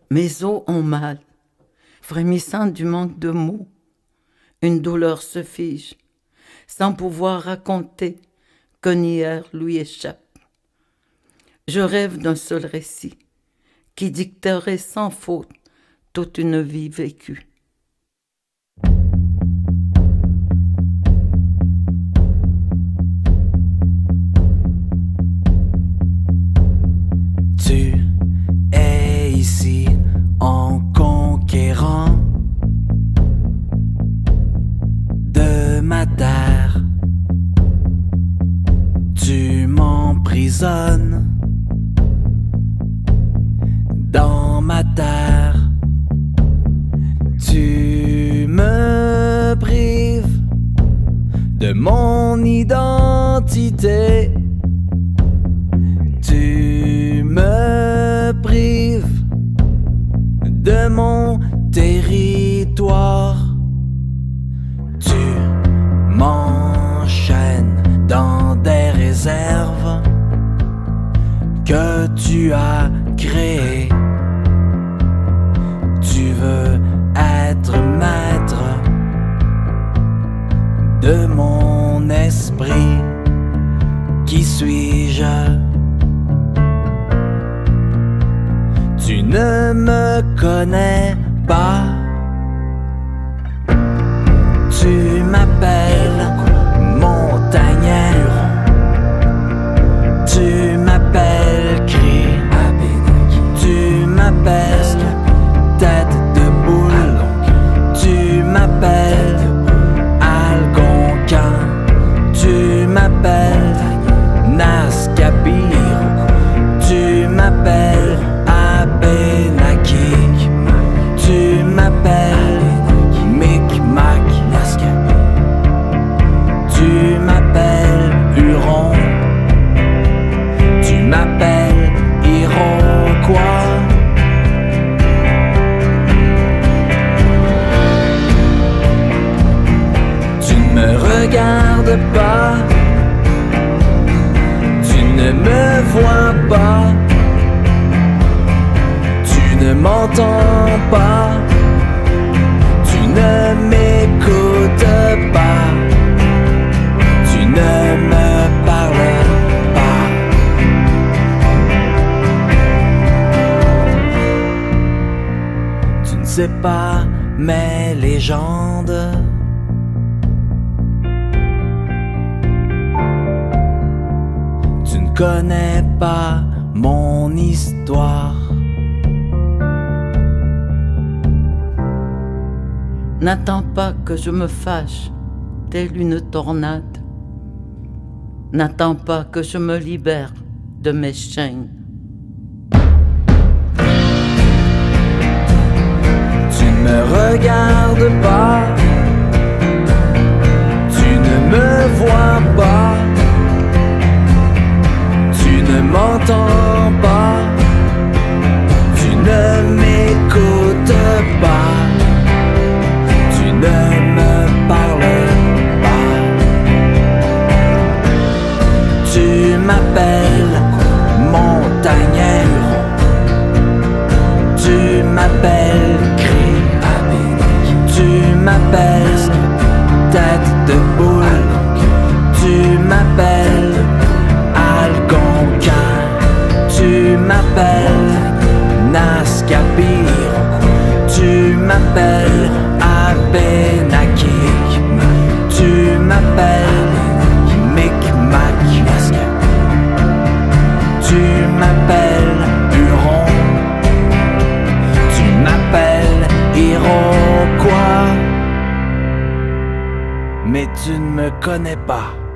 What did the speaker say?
Mes os ont mal, frémissant du manque de mots. Une douleur se fige, sans pouvoir raconter qu'un hier lui échappe. Je rêve d'un seul récit, qui dicterait sans faute toute une vie vécue. Tu es ici en conquérant de ma terre. Tu m'emprisonnes dans ma terre. Tu me prives de mon identité. Tu me prives de mon territoire. Tu m'enchaînes dans des réserves que tu as créées. Tu veux être maître de mon esprit. Qui suis-je? Tu ne me connais pas. Tu m'appelles montagnard. Tu m'appelles cri. Tu m'appelles tête de boule. Tu m'appelles algonquin. Tu m'appelles Nascabir. Tu m'appelles Abénakik. Tu m'appelles Micmac. Tu m'appelles Huron. Tu m'appelles Iroquois. Tu ne me regardes pas. Tu ne me vois pas. Tu ne m'entends pas. Tu ne m'écoutes pas. Tu ne me parles pas. Tu ne sais pas mes légendes. Tu ne connais pas mon histoire. N'attends pas que je me fâche, telle une tornade. N'attends pas que je me libère de mes chaînes. Tu ne me regardes pas. Tu ne me vois pas. Tu ne m'entends pas. Tu ne m'écoutes pas. Tu ne me parles pas. Tu m'appelles montagnard. Tu m'appelles cri. Tu m'appelles tête de boule. Tu m'appelles algonquin. Tu m'appelles Nascabir. Tu m'appelles Abénakik. Tu m'appelles Micmac. Tu m'appelles Huron. Tu m'appelles Iroquois. Mais tu ne me connais pas.